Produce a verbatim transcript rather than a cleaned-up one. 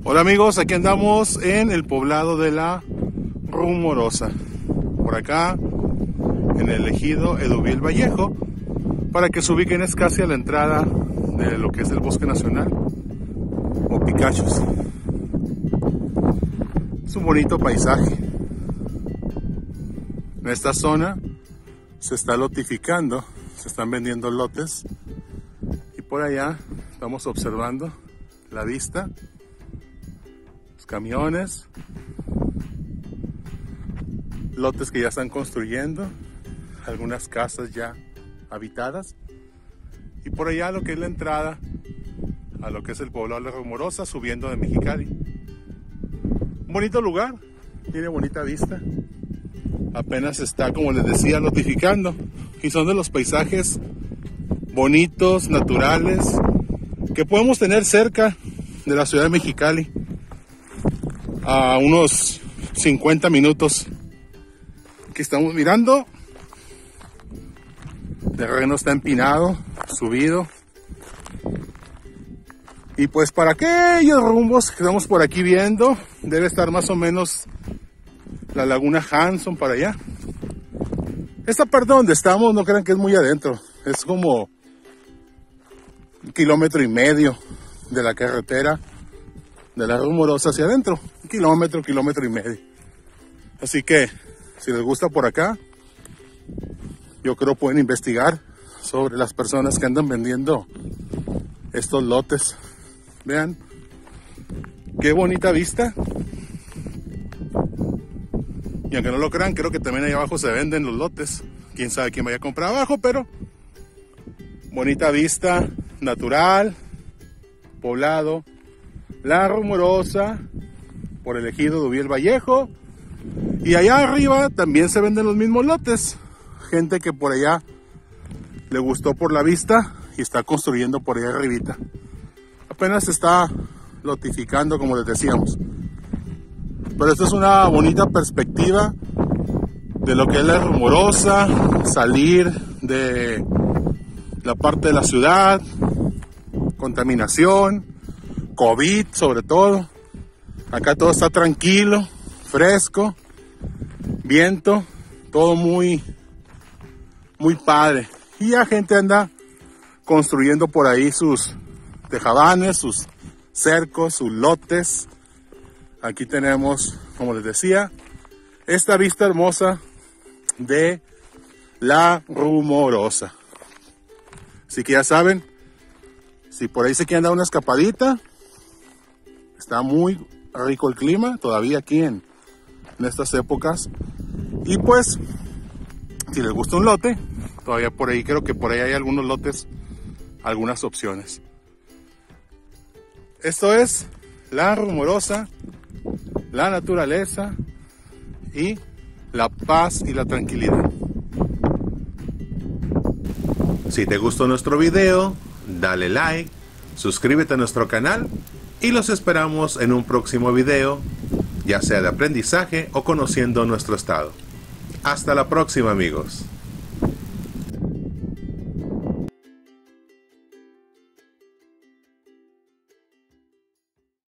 Hola amigos, aquí andamos en el poblado de La Rumorosa, por acá en el ejido Eduviel Vallejo, para que se ubiquen es casi a la entrada de lo que es el Bosque Nacional o Picachos. Es un bonito paisaje. En esta zona se está lotificando, se están vendiendo lotes y por allá estamos observando la vista, los camiones, lotes que ya están construyendo, algunas casas ya habitadas y por allá lo que es la entrada a lo que es el poblado de La Rumorosa subiendo de Mexicali. Un bonito lugar, tiene bonita vista, apenas está, como les decía, lotificando y son de los paisajes bonitos, naturales que podemos tener cerca de la ciudad de Mexicali, a unos cincuenta minutos. Aquí estamos mirando, el terreno está empinado, subido, y pues para aquellos rumbos que estamos por aquí viendo, debe estar más o menos la laguna Hanson para allá. Esta parte donde estamos no crean que es muy adentro, es como un kilómetro y medio de la carretera de La Rumorosa hacia adentro, un kilómetro, kilómetro y medio. Así que si les gusta por acá, yo creo pueden investigar sobre las personas que andan vendiendo estos lotes. Vean qué bonita vista. Y aunque no lo crean, creo que también ahí abajo se venden los lotes. Quién sabe quién vaya a comprar abajo, pero bonita vista, natural, poblado, La Rumorosa, por el ejido Eduviel Vallejo. Y allá arriba también se venden los mismos lotes. Gente que por allá le gustó por la vista y está construyendo por allá arribita. Apenas se está lotificando, como les decíamos. Pero esto es una bonita perspectiva de lo que es La Rumorosa, salir de la parte de la ciudad, contaminación, COVID sobre todo. Acá todo está tranquilo, fresco, viento, todo muy, muy padre. Y la gente anda construyendo por ahí sus tejabanes, sus cercos, sus lotes. Aquí tenemos, como les decía, esta vista hermosa de La Rumorosa. Así que ya saben, si por ahí se quieren dar una escapadita, está muy rico el clima todavía aquí en, en estas épocas. Y pues, si les gusta un lote, todavía por ahí, creo que por ahí hay algunos lotes, algunas opciones. Esto es La Rumorosa, la naturaleza y la paz y la tranquilidad. Si te gustó nuestro video, dale like, suscríbete a nuestro canal y los esperamos en un próximo video, ya sea de aprendizaje o conociendo nuestro estado. Hasta la próxima, amigos.